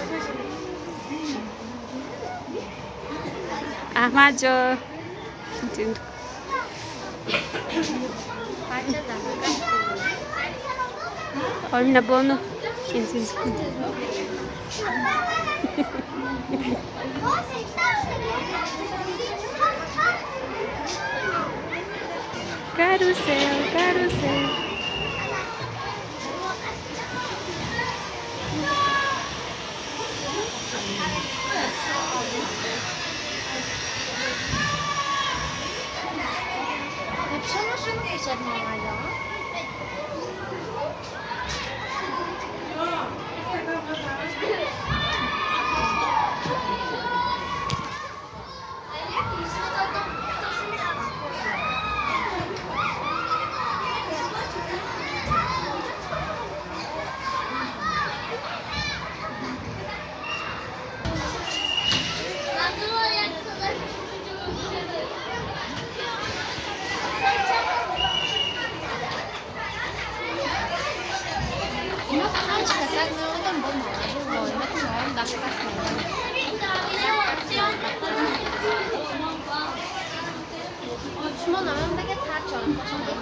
احمد جا آرمینا بانو Carrossel, carrossel. Lepsza maszyna potrzebna, Maja. شما نامم بگه تر چارم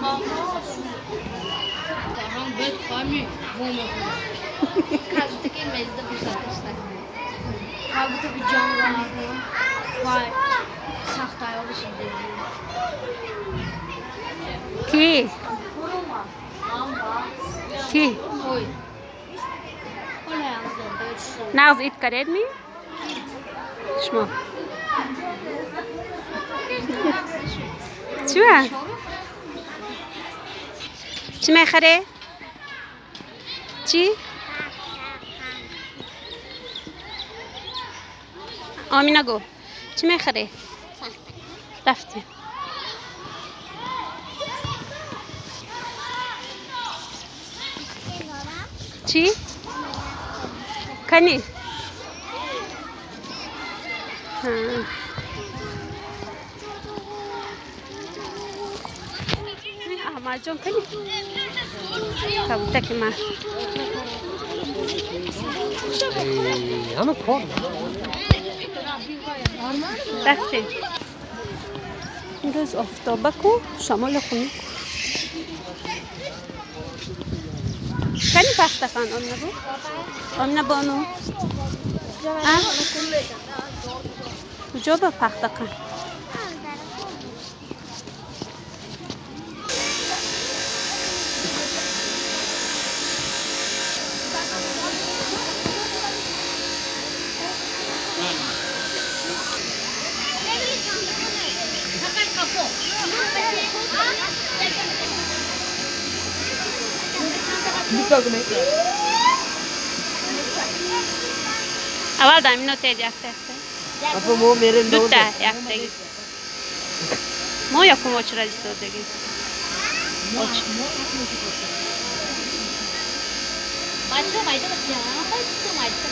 هم بهت خواهمی بومه کازده که مزده بزرگشتن کابوتو bir can vardı. Vay. Sahtaya bir şey dedi. Ki? Ki? Oy. Ola yazdı. نغز ايد كريدمي شمو شو چی میخره؟ چی؟ آمینا گو چی میخره؟ رفتی چی؟ کنی؟ احمد جان کنی؟ کبوتک من همه کار رفتی این روز آفتابه کو شمال خونی کنی پخته کن آمینه بو آمینه بانو کجا با پخته کن اول دائم اینو تیز یکته اپا مو میره نو دوتا یکتگی مو یا کم اوچ را دیستو دگی اوچ بچه مایده بچه ها بچه مایده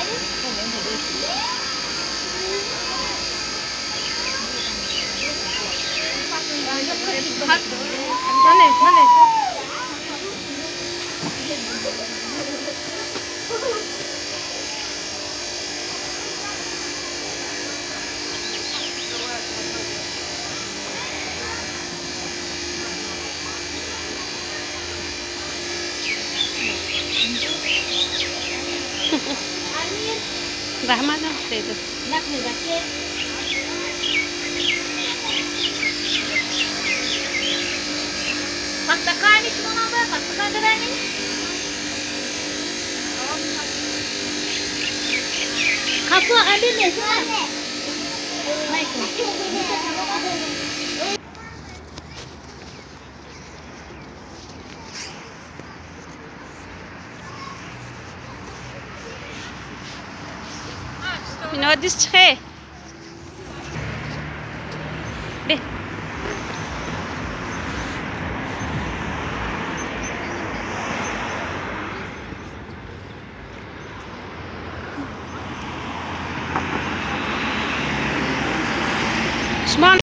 رحمت دیدو نکنه بچه پختکانی شما نامه پختکان دارنی kapı abi ne sen? اینا دیست چخه؟